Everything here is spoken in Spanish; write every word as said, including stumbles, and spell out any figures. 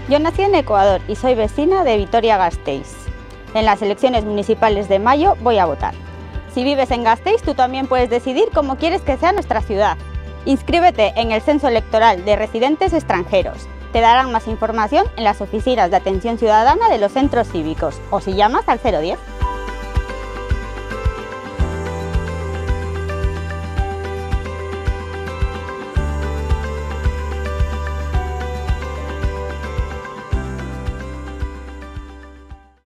Yo nací en Ecuador y soy vecina de Vitoria-Gasteiz. En las elecciones municipales de mayo voy a votar. Si vives en Gasteiz, tú también puedes decidir cómo quieres que sea nuestra ciudad. Inscríbete en el censo electoral de residentes extranjeros. Te darán más información en las oficinas de atención ciudadana de los centros cívicos o si llamas al cero diez.